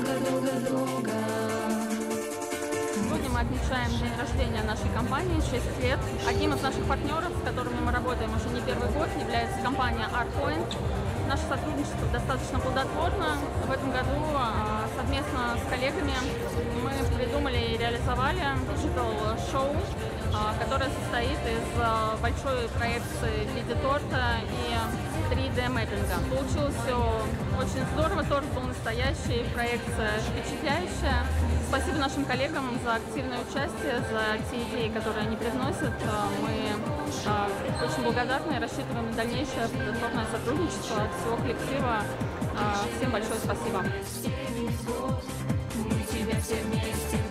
долго-долго-долго. Сегодня мы отмечаем день рождения нашей компании, 6 лет. Одним из наших партнеров, с которыми мы работаем уже не первый год, является компания ArtPoint. Наше сотрудничество достаточно плодотворно. В этом году совместно с коллегами мы придумали и реализовали диджитал-шоу, которое состоит из большой проекции в виде торта и 3D-мэппинга. Получилось все очень здорово, торт был настоящий, проекция впечатляющая. Спасибо нашим коллегам за активное участие, за те идеи, которые они привносят. Мы очень благодарны и рассчитываем на дальнейшее плодотворное сотрудничество от всего коллектива. Всем большое спасибо. Мы тебя все вместе.